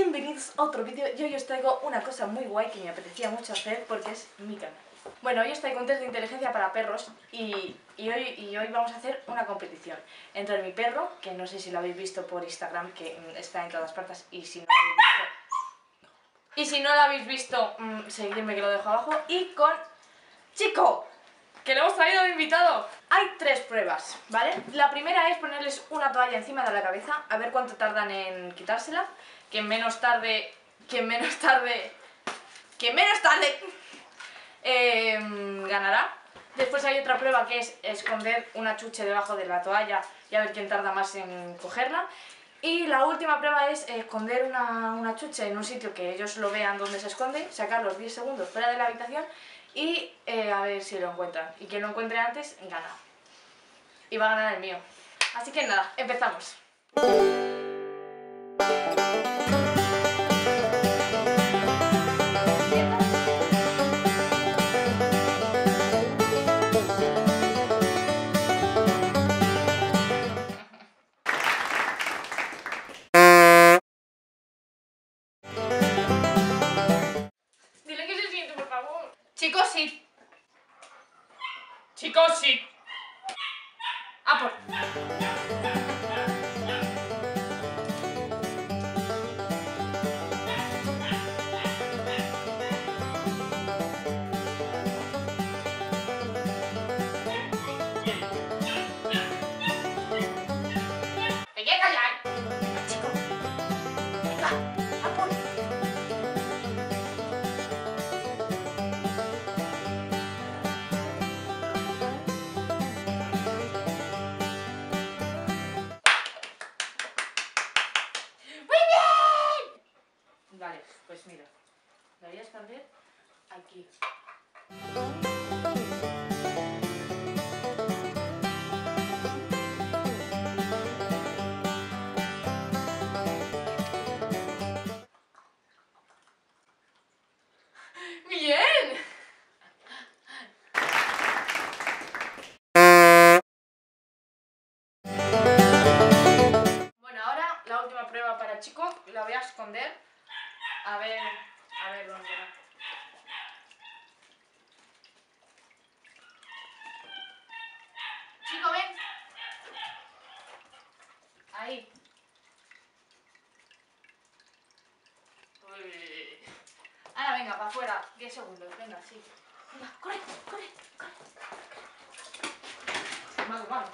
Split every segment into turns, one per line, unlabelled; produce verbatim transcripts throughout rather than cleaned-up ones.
bienvenidos a otro vídeo. Y hoy os traigo una cosa muy guay que me apetecía mucho hacer porque es mi canal. Bueno, hoy os traigo un test de inteligencia para perros y, y, hoy, y hoy vamos a hacer una competición entre mi perro, que no sé si lo habéis visto por Instagram, que está en todas partes, y si no lo habéis visto, y si no lo habéis visto mmm, seguidme que lo dejo abajo, y con Chico, que lo hemos traído de invitado. Hay tres pruebas, ¿vale? La primera es ponerles una toalla encima de la cabeza, a ver cuánto tardan en quitársela. Quien menos tarde, quien menos tarde, quien menos tarde eh, ganará. Después hay otra prueba que es esconder una chuche debajo de la toalla y a ver quién tarda más en cogerla. Y la última prueba es esconder una, una chuche en un sitio que ellos lo vean donde se esconde, sacarlos diez segundos fuera de la habitación y eh, a ver si lo encuentran. Y quien lo encuentre antes, gana. Y va a ganar el mío. Así que nada, empezamos. Dile que se siente, por favor. Chicos, sí. Chicos, sí. Ah, por... ¡Me voy a callar! Chico. Venga, ah, por... ¡Muy bien! Vale, pues mira. La voy a esconder aquí. ¡Bien! Bueno, ahora la última prueba para Chico. La voy a esconder. A ver... A ver dónde va. Chico, ven. Ahí. Uy. Ahora venga, para afuera. diez segundos, venga, sí. Venga, corre, corre, corre. Vamos, vamos.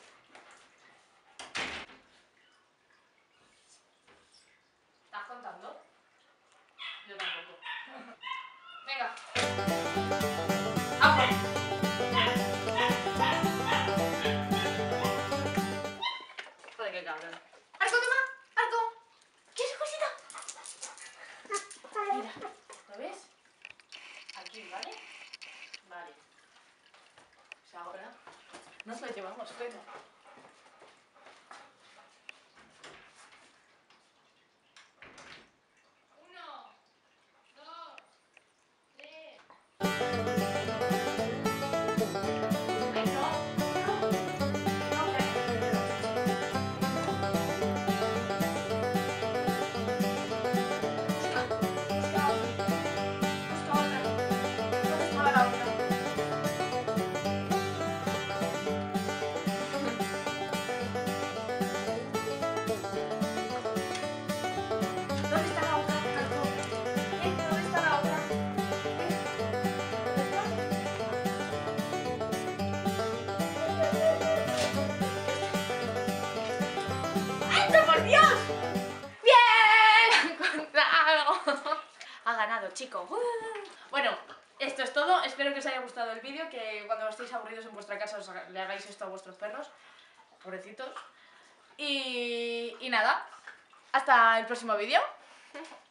¿Estás contando? Yo tampoco. Venga. ¡Afuera! Joder, qué cabrón. ¡Arco, toma! ¡Arco! ¿Quieres cosita? Mira, ¿lo ves? Aquí, ¿vale? Vale. O sea, ahora nos lo llevamos, pero... Uno, dos, tres... ¡Ay, no! ¡No! ¡No, ha ganado, Chico. Uh. Bueno, esto es todo. Espero que os haya gustado el vídeo, que cuando estéis aburridos en vuestra casa os le hagáis esto a vuestros perros, pobrecitos. Y, y nada, hasta el próximo vídeo.